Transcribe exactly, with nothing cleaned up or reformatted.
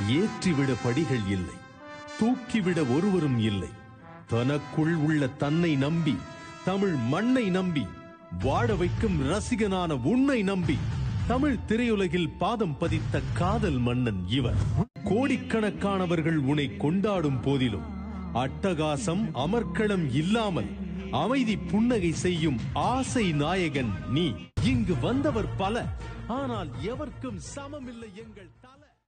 ஏற்றிவிட படிகள் இல்லை, தூக்கிவிட ஒருவரும் இல்லை. தனக்குள் உள்ள தன்னை நம்பி, தமிழ் மண்ணை நம்பி, வாழ வைக்கும் ரசிகனான உன்னை நம்பி தமிழ் திரையுலகில் பாதம் பதித்த காதல் மன்னன் இவர். கோடிக்கணக்கானவர்கள் உன்னை கொண்டாடும் போதிலும் அட்டகாசம் அமர்க்களம் இல்லாமல் அமைதி புன்னகை செய்யும் ஆசை நாயகன் நீ. இங்கு வந்தவர் பல, ஆனால் எவர்க்கும் சமமில்லை எங்கள்